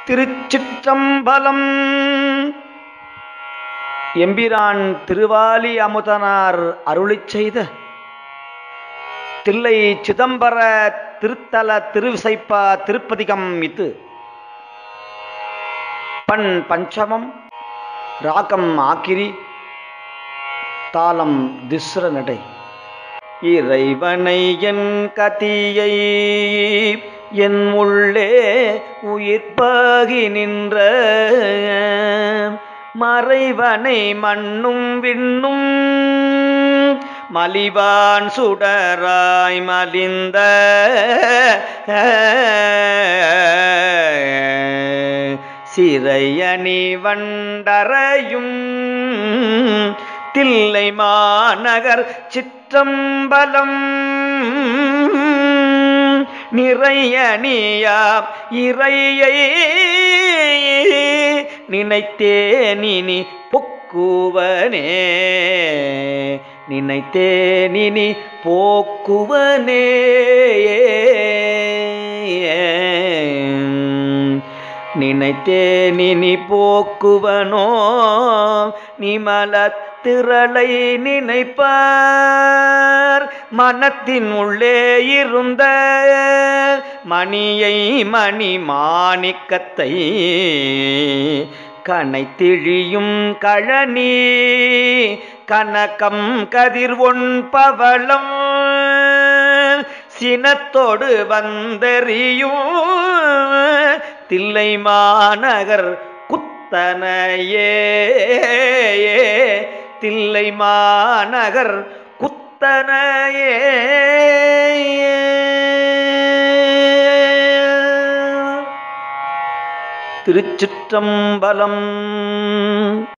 திருச்சிற்றம்பலம். எம்பிரான் திருவாலி அமுதனார் அருளிச் செய்த தில்லை சிதம்பர திருத்தல திருவிசைப்பா திருப்பதிகம். இது பண் பஞ்சமம், ராகம் ஆக்கிரி, தாளம் திஸ்ர நடை. இறைவனை என் கதியை என் உள்ளே உயிர்ப்பாகி நின்ற மறைவனை மண்ணும் விண்ணும் மலிவான் சுடராய் மலிந்த சிறையணி வண்டரையும் தில்லை மாநகர் சிற்றம்பலம் நிறையணியா இறையை நினைத்தேனினி பொக்குவனே, நினைத்தேனினி போக்குவனே. நினைத்தேனினி போக்குவனோ நிமலத் திரளை நினைப்பார் மனத்தின் உள்ளே இருந்த மணியை மணி மாணிக்கத்தை கனைத்திழியும் கழனி கனகம் கதிர்வொன் பவளம் சினத்தோடு வந்தெறியும் தில்லை மாநகர் குத்தனையே, தில்லை மாநகர் குத்தனையே. திருச்சிற்றம்பலம்.